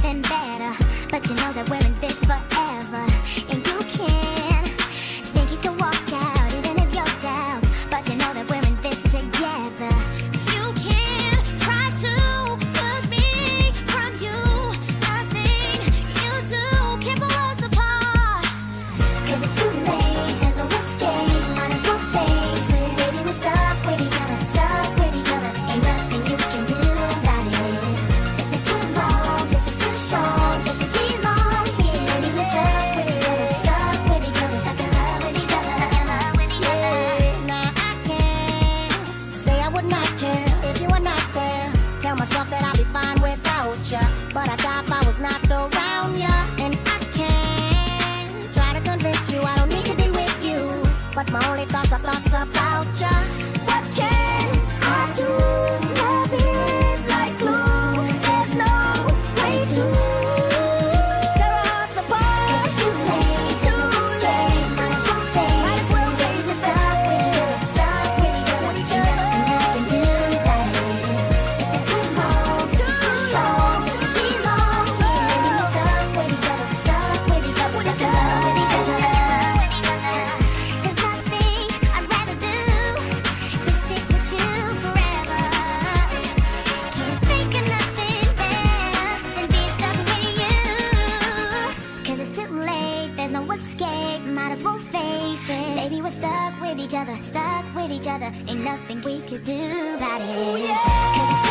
nothing better, but you know that we're in this forever. And you can think you can walk out even if you're down, but you know that we're in this together. You can try to push me from you. Nothing you do can pull us apart. 'Cause it's too late, there's no escape. Might as well face it. Baby, we're stuck with each other, stuck with each other. Ain't nothing you can do about it. It's been too long, this is too strong. This could be long here. Baby, we're stuck with each other, stuck with each other, stuck in love with each other, stuck in love with each other. Now I can't say I would not care if you were not there. Tell myself that I'll be fine without ya, but I die if I was not around ya. And I can't try to convince you I don't need to be with you, but my only thoughts are thoughts about ya. What can I do? Love is like glue. There's no way to tear our hearts apart. It's too late, too late. Might as well face it. Stuck with each other, stuck with each other. Ain't nothing you can do about it. It's been too long, too strong. This could be long here. Baby, we're stuck with each other, stuck with each other, stuck in love with each other. There's nothing I'd rather do than sit with you forever. Can't think of nothing better than being stuck with you. 'Cause it's too late, there's no escape. Might as well face it. Baby, we're stuck with each other, stuck with each other. Ain't nothing we could do about it. 'Cause it's